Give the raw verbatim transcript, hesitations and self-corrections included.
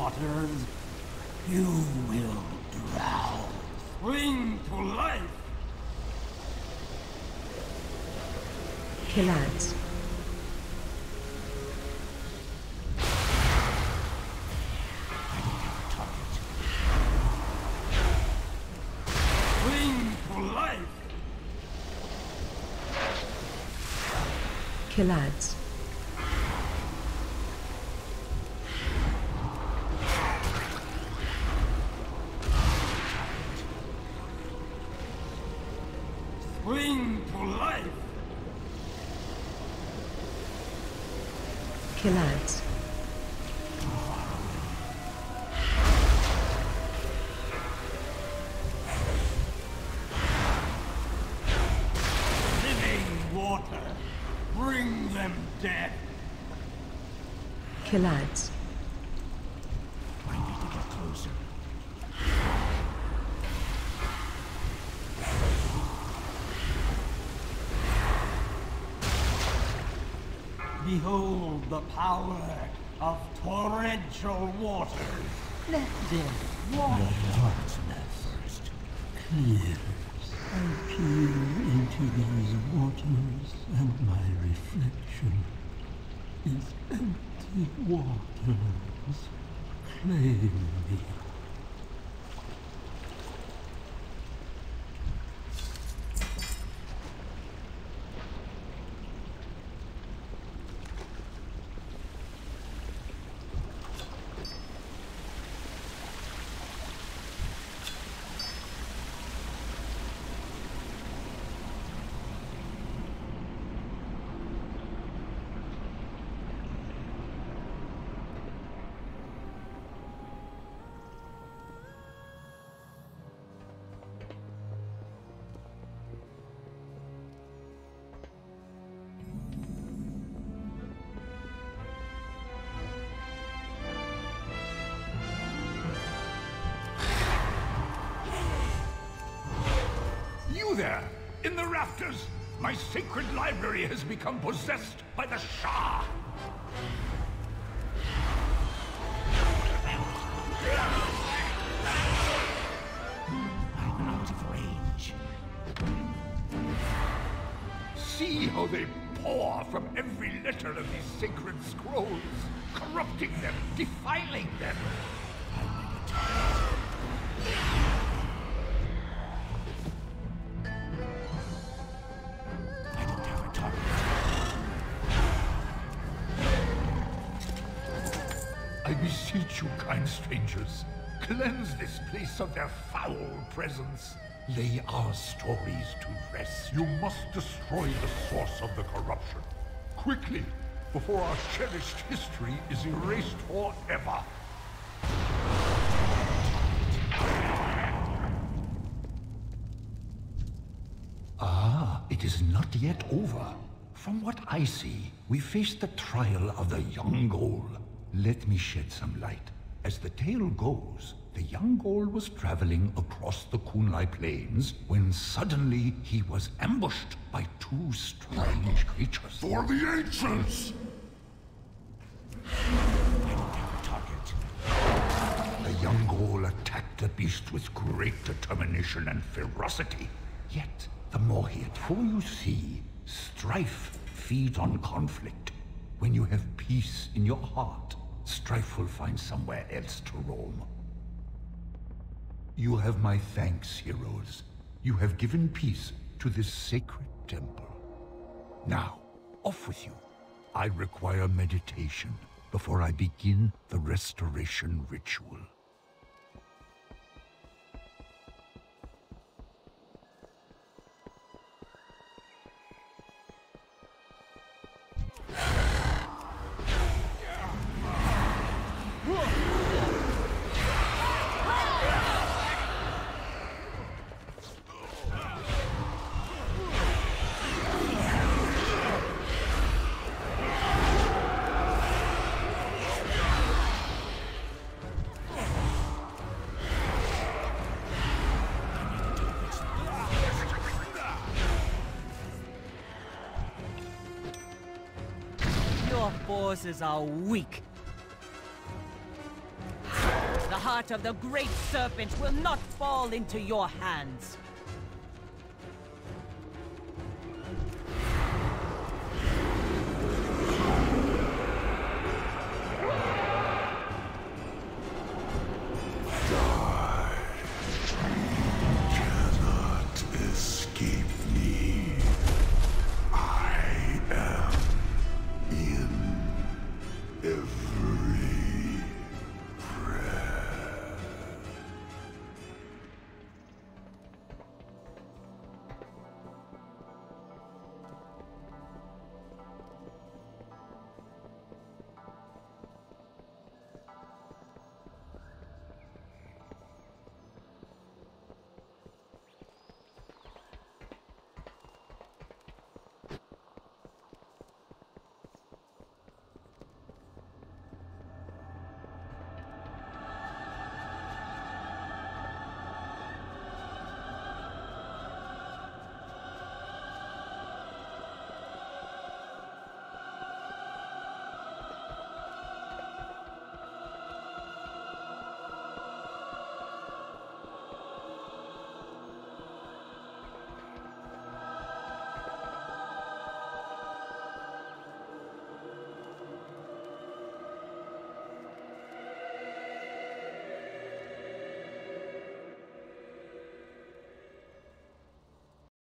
waters, you will drown. Spring to life! Kill ads. Spring to life! Kill ads. Spring to life! Kill ads. Living water! Bring them death! Kill ads. I need to get closer. Behold the power of torrential waters. Let them wash. The darkness first clears. I peer into these waters, and my reflection is empty waters. Claim me. There, in the rafters, my sacred library has become possessed by the Shah. I'm out of range. See how they pour from every letter of these sacred scrolls, corrupting them, defiling them. I beseech you, kind strangers, cleanse this place of their foul presence. Lay our stories to rest. You must destroy the source of the corruption. Quickly, before our cherished history is erased forever. Ah, it is not yet over. From what I see, we face the trial of the young Ghoul. Let me shed some light. As the tale goes, the young Ghoul was traveling across the Kunlai plains when suddenly he was ambushed by two strange creatures. For the ancients! I don't have a target. The young Ghoul attacked the beast with great determination and ferocity. Yet, the more he attacked, for you see, strife feeds on conflict. When you have peace in your heart, strife will find somewhere else to roam. You have my thanks, heroes. You have given peace to this sacred temple. Now, off with you. I require meditation before I begin the restoration ritual. Forces are weak. of the Great Serpent will not fall into your hands.